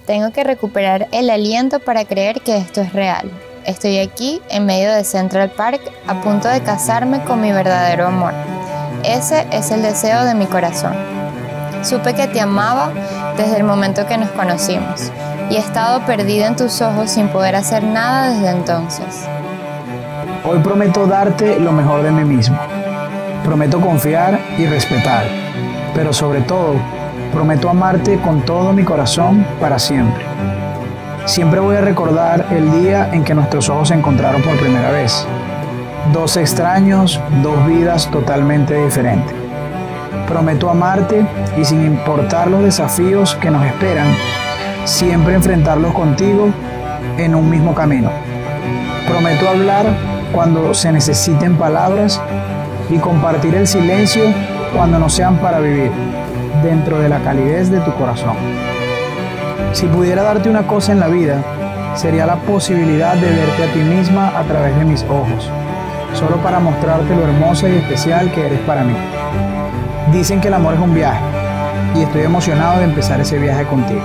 Tengo que recuperar el aliento para creer que esto es real. Estoy aquí, en medio de Central Park, a punto de casarme con mi verdadero amor. Ese es el deseo de mi corazón. Supe que te amaba desde el momento que nos conocimos, y he estado perdida en tus ojos sin poder hacer nada desde entonces. Hoy prometo darte lo mejor de mí mismo. Prometo confiar y respetar, pero sobre todo, prometo amarte con todo mi corazón para siempre. Siempre voy a recordar el día en que nuestros ojos se encontraron por primera vez. Dos extraños, dos vidas totalmente diferentes. Prometo amarte y sin importar los desafíos que nos esperan, siempre enfrentarlos contigo en un mismo camino. Prometo hablar cuando se necesiten palabras y compartir el silencio cuando no sean para vivir, dentro de la calidez de tu corazón. Si pudiera darte una cosa en la vida, sería la posibilidad de verte a ti misma a través de mis ojos, solo para mostrarte lo hermosa y especial que eres para mí. Dicen que el amor es un viaje, y estoy emocionado de empezar ese viaje contigo.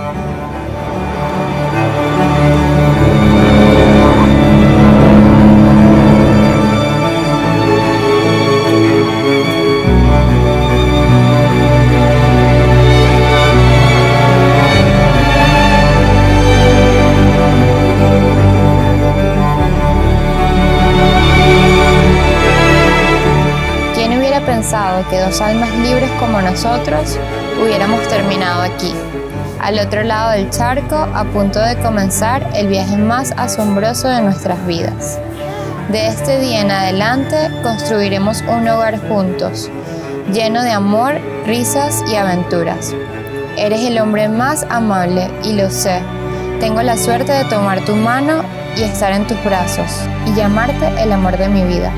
Pensado que dos almas libres como nosotros hubiéramos terminado aquí, al otro lado del charco, a punto de comenzar el viaje más asombroso de nuestras vidas. De este día en adelante construiremos un hogar juntos, lleno de amor, risas y aventuras. Eres el hombre más amable y lo sé. Tengo la suerte de tomar tu mano y estar en tus brazos y llamarte el amor de mi vida.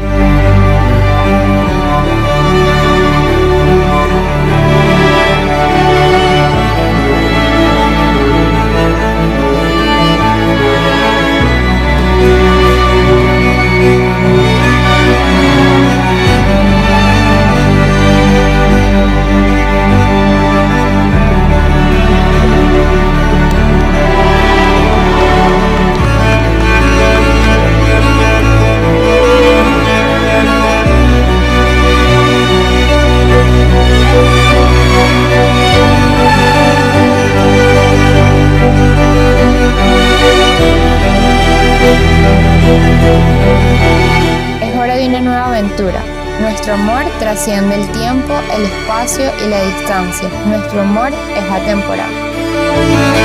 Nuestro amor trasciende el tiempo, el espacio y la distancia. Nuestro amor es atemporal.